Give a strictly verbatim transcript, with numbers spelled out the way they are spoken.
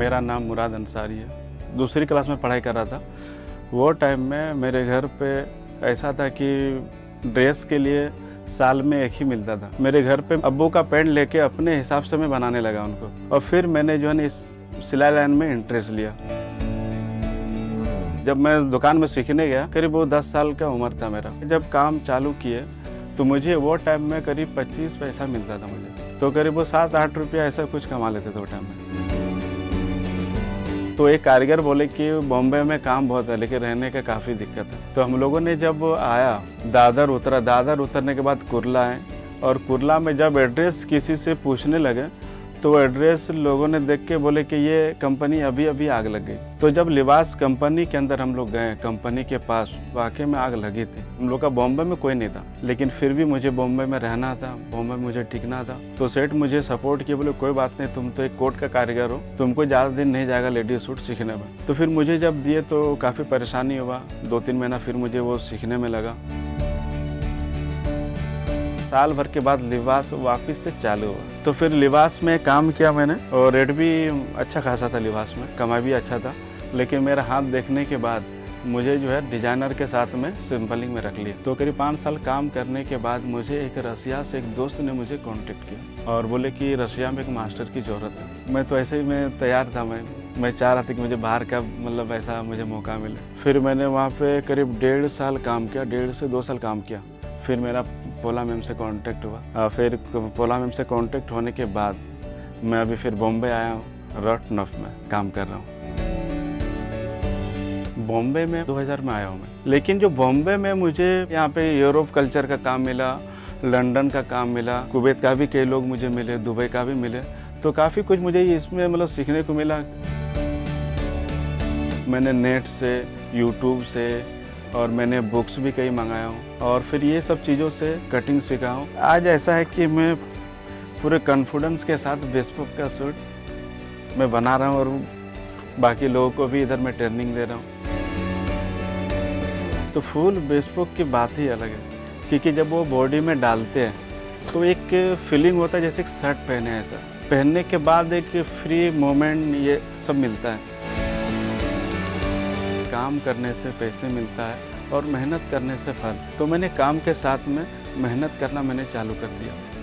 मेरा नाम मुराद अंसारी है। दूसरी क्लास में पढ़ाई कर रहा था। वो टाइम में मेरे घर पे ऐसा था कि ड्रेस के लिए साल में एक ही मिलता था। मेरे घर पे अब्बू का पैंट लेके अपने हिसाब से मैं बनाने लगा उनको, और फिर मैंने जो है ना इस सिलाई लाइन में इंटरेस्ट लिया। जब मैं दुकान में सीखने गया, करीब वो दस साल का उम्र था मेरा। जब काम चालू किए तो मुझे वो टाइम में करीब पच्चीस पैसा मिलता था मुझे, तो करीब वो सात आठ रुपया ऐसा कुछ कमा लेते थे वो टाइम में। तो एक कारीगर बोले कि बॉम्बे में काम बहुत है लेकिन रहने का काफ़ी दिक्कत है। तो हम लोगों ने जब आया, दादर उतरा, दादर उतरने के बाद कुर्ला आए, और कुर्ला में जब एड्रेस किसी से पूछने लगे तो एड्रेस लोगों ने देख के बोले कि ये कंपनी अभी अभी आग लग गई। तो जब लिबास कंपनी के अंदर हम लोग गए, कंपनी के पास वाकई में आग लगी थी। हम लोग का बॉम्बे में कोई नहीं था, लेकिन फिर भी मुझे बॉम्बे में रहना था, बॉम्बे में मुझे टिकना था। तो सेठ मुझे सपोर्ट किया, बोले कोई बात नहीं, तुम तो एक कोट का कारीगर हो, तुमको ज़्यादा दिन नहीं जाएगा लेडीज सूट सीखने में। तो फिर मुझे जब दिए तो काफ़ी परेशानी हुआ। दो तीन महीना फिर मुझे वो सीखने में लगा। साल भर के बाद लिबास वापस से चालू हुआ। तो फिर लिबास में काम किया मैंने, और रेट भी अच्छा खासा था, लिबास में कमाई भी अच्छा था। लेकिन मेरा हाथ देखने के बाद मुझे जो है डिजाइनर के साथ में सिंपलिंग में रख लिया। तो करीब पाँच साल काम करने के बाद मुझे एक रसिया से एक दोस्त ने मुझे कांटेक्ट किया और बोले कि रसिया में एक मास्टर की ज़रूरत है। मैं तो ऐसे ही मैं तैयार था, मैं मैं चाह रहा था कि मुझे बाहर का मतलब ऐसा मुझे मौका मिले। फिर मैंने वहाँ पे करीब डेढ़ साल काम किया, डेढ़ से दो साल काम किया। फिर मेरा पोला मैम से कांटेक्ट हुआ। फिर पोला मैम से कांटेक्ट होने के बाद मैं अभी फिर बॉम्बे आया हूँ, रॉट नफ में काम कर रहा हूँ। बॉम्बे में दो हज़ार में आया हूँ मैं, लेकिन जो बॉम्बे में मुझे यहाँ पे यूरोप कल्चर का काम मिला, लंदन का काम मिला, कुवैत का भी कई लोग मुझे मिले, दुबई का भी मिले। तो काफ़ी कुछ मुझे इसमें मतलब सीखने को मिला। मैंने नेट से, यूट्यूब से, और मैंने बुक्स भी कई मंगाया हूँ, और फिर ये सब चीज़ों से कटिंग सीखा हूँ। आज ऐसा है कि मैं पूरे कॉन्फिडेंस के साथ बेस्पोक का सूट मैं बना रहा हूँ, और बाकी लोगों को भी इधर मैं ट्रेनिंग दे रहा हूँ। तो फुल बेस्पोक की बात ही अलग है, क्योंकि जब वो बॉडी में डालते हैं तो एक फीलिंग होता है जैसे एक शर्ट पहने हैं। ऐसा पहनने के बाद एक फ्री मोमेंट ये सब मिलता है। काम करने से पैसे मिलता है और मेहनत करने से फल। तो मैंने काम के साथ में मेहनत करना मैंने चालू कर दिया।